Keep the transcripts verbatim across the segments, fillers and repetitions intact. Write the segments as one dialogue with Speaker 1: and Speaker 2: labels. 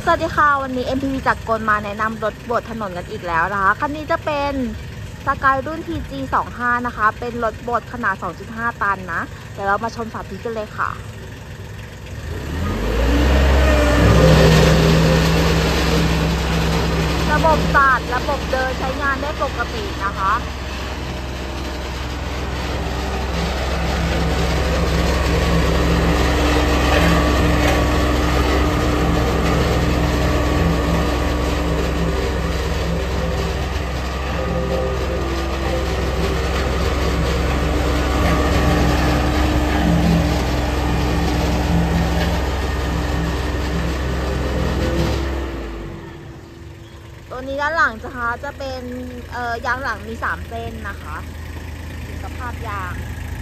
Speaker 1: สวัสดีค่ะวันนี้ เอ็ม พี วี จากกลมาแนะนำรถบดถนนกันอีกแล้วนะคะคันนี้จะเป็นสกายรุ่น ที จี สองสิบห้า นะคะเป็นรถบดขนาด สองจุดห้า ตันนะเดี๋ยวเรามาชมสาธิตกันเลยค่ะระบบสตาร์ทระบบเดินใช้งานได้ปกตินะคะตัวนี้ด้านหลังนะคะจะเป็นเอ่อยางหลังมีสามเส้นนะคะสภาพยาง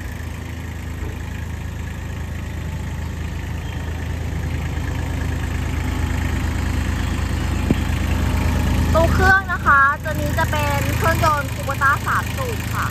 Speaker 1: ตัวเครื่องนะคะตัวนี้จะเป็นเครื่องยนต์คูโบต้าสามสูบค่ะ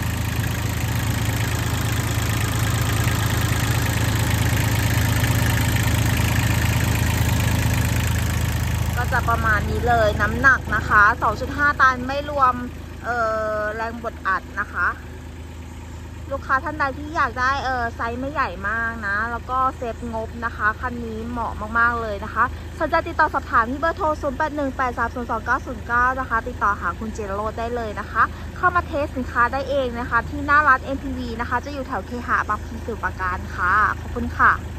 Speaker 1: ก็จะประมาณนี้เลยน้ำหนักนะคะ สองจุดห้า ตันไม่รวมเอ่อแรงบดอัดนะคะลูกค้าท่านใดที่อยากได้เออไซส์ไม่ใหญ่มากนะแล้วก็เซฟงบนะคะคันนี้เหมาะมากๆเลยนะคะสนใจติดต่อสอบถามที่เบอร์โทร ศูนย์ แปด หนึ่ง แปด สาม ศูนย์ สอง เก้า ศูนย์ เก้า นะคะติดต่อหาคุณเจโรได้เลยนะคะเข้ามาเทสสินค้าได้เองนะคะที่หน้าร้าน เอ็ม พี วี นะคะจะอยู่แถวเคหะบางพลีสมุทรปราการค่ะขอบคุณค่ะ